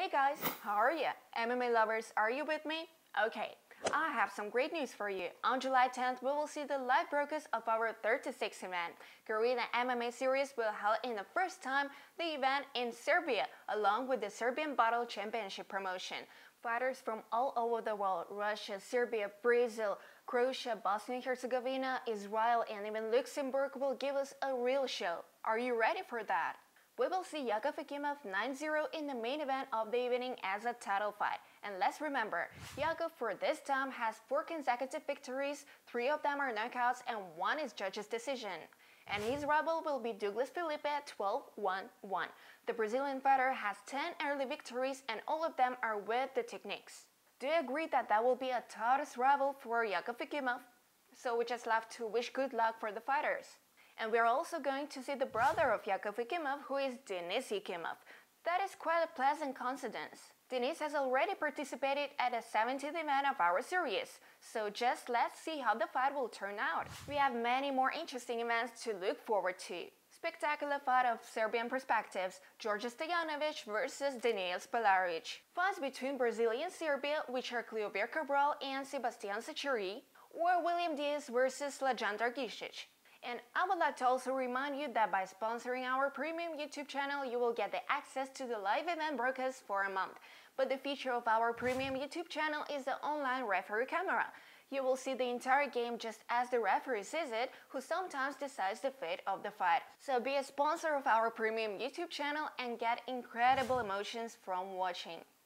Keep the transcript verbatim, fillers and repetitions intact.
Hey guys, how are you? M M A lovers, are you with me? Okay, I have some great news for you. On July tenth, we will see the live broadcast of our thirty-sixth event. Garena M M A series will hold in the first time the event in Serbia, along with the Serbian Battle Championship promotion. Fighters from all over the world, Russia, Serbia, Brazil, Croatia, Bosnia and Herzegovina, Israel, and even Luxembourg will give us a real show. Are you ready for that? We will see Yakov Akimov nine zero in the main event of the evening as a title fight. And let's remember, Yakov for this time has four consecutive victories, three of them are knockouts and one is judge's decision. And his rival will be Douglas Felipe at twelve one one. The Brazilian fighter has ten early victories and all of them are with the techniques. Do you agree that that will be a toughest rival for Yakov Akimov? So we just left to wish good luck for the fighters. And we are also going to see the brother of Yakov Akimov, who is Denis Akimov. That is quite a pleasant coincidence. Denis has already participated at the seventieth event of our series, so just let's see how the fight will turn out. We have many more interesting events to look forward to. Spectacular fight of Serbian perspectives, George Stojanovic versus Daniil Spalaric. Fights between Brazilian Serbia, which are Cleober Cabral and Sebastian Sacheri, or William Diaz versus Lajan Dargisic. And I would like to also remind you that by sponsoring our premium YouTube channel, you will get the access to the live event broadcast for a month. But the feature of our premium YouTube channel is the online referee camera. You will see the entire game just as the referee sees it, who sometimes decides the fate of the fight. So be a sponsor of our premium YouTube channel and get incredible emotions from watching.